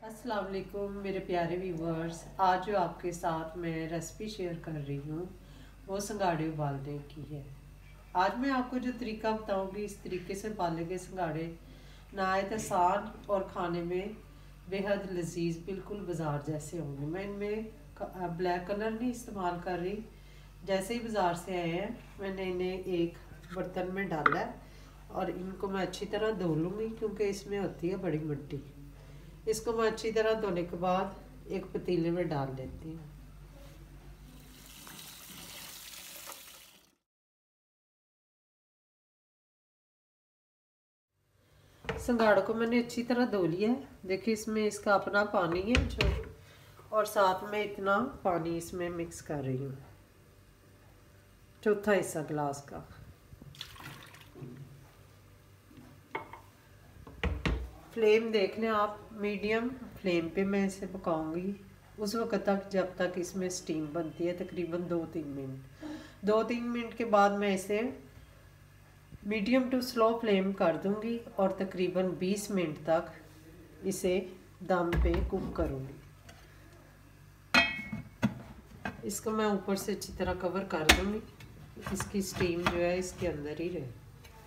अस्सलाम वालेकुम मेरे प्यारे व्यूवर्स। आज जो आपके साथ मैं रेसिपी शेयर कर रही हूँ वो संगाड़े उबालने की है। आज मैं आपको जो तरीका बताऊँगी इस तरीके से उबाले गए संगाड़े नहायत आसान और खाने में बेहद लजीज बिल्कुल बाज़ार जैसे होंगे। मैं इनमें ब्लैक कलर नहीं इस्तेमाल कर रही। जैसे ही बाज़ार से आए हैं मैंने इन्हें एक बर्तन में डाला है और इनको मैं अच्छी तरह धो लूँगी क्योंकि इसमें होती है बड़ी मिट्टी। इसको मैं अच्छी तरह धोने के बाद एक पतीले में डाल लेती हूँ। संगाड़ों को मैंने अच्छी तरह धो लिया है। देखिए इसमें इसका अपना पानी है जो, और साथ में इतना पानी इसमें मिक्स कर रही हूँ, चौथा हिस्सा गिलास का। फ्लेम देख लें आप, मीडियम फ्लेम पे मैं इसे पकाऊंगी उस वक्त तक जब तक इसमें स्टीम बनती है, तकरीबन 2-3 मिनट। 2-3 मिनट के बाद मैं इसे मीडियम टू स्लो फ्लेम कर दूंगी और तकरीबन 20 मिनट तक इसे दम पे कुक करूंगी। इसको मैं ऊपर से अच्छी तरह कवर कर दूंगी, इसकी स्टीम जो है इसके अंदर ही रहे।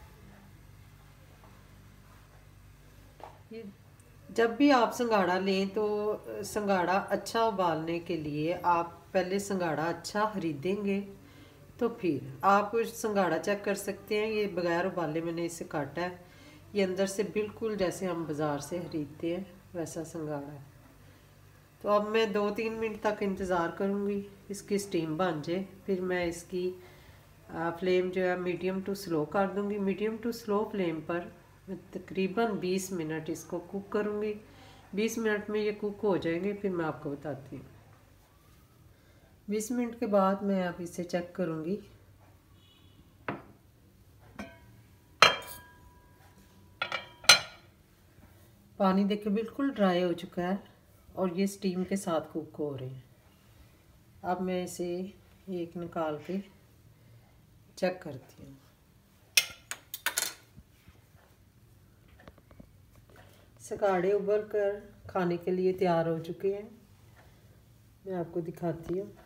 जब भी आप संगाड़ा लें तो संगाड़ा अच्छा उबालने के लिए आप पहले संगाड़ा अच्छा खरीदेंगे तो फिर आप संगाड़ा चेक कर सकते हैं। ये बगैर उबाले मैंने इसे काटा है। ये अंदर से बिल्कुल जैसे हम बाज़ार से खरीदते हैं वैसा संगाड़ा है। तो अब मैं 2-3 मिनट तक इंतज़ार करूँगी इसकी स्टीम बन जाए, फिर मैं इसकी फ्लेम जो है मीडियम टू स्लो कर दूँगी। मीडियम टू स्लो फ्लेम पर मैं तकरीबन 20 मिनट इसको कुक करूँगी। 20 मिनट में ये कुक हो जाएंगे, फिर मैं आपको बताती हूँ। 20 मिनट के बाद मैं अब इसे चेक करूँगी। पानी देखिए बिल्कुल ड्राई हो चुका है और ये स्टीम के साथ कुक हो रहे हैं। अब मैं इसे एक निकाल के चेक करती हूँ। संगाड़े उबल कर खाने के लिए तैयार हो चुके हैं। मैं आपको दिखाती हूँ।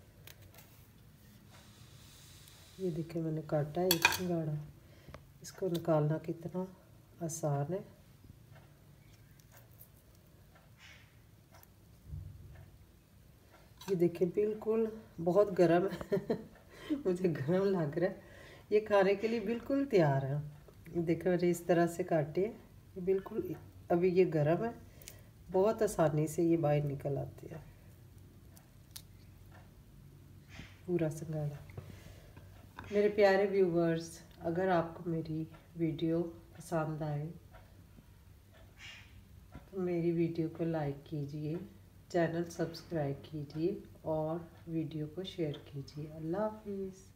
ये देखिए मैंने काटा है एक संगाड़ा। इसको निकालना कितना आसान है। ये देखिए बिल्कुल बहुत गर्म है मुझे गर्म लग रहा है। ये खाने के लिए बिल्कुल तैयार है। देखो मैंने इस तरह से काटे, ये बिल्कुल अभी ये गर्म है, बहुत आसानी से ये बाहर निकल आते हैं पूरा संगाड़ा। मेरे प्यारे व्यूवर्स, अगर आपको मेरी वीडियो पसंद आए तो मेरी वीडियो को लाइक कीजिए, चैनल सब्सक्राइब कीजिए और वीडियो को शेयर कीजिए। अल्लाह हाफिज़।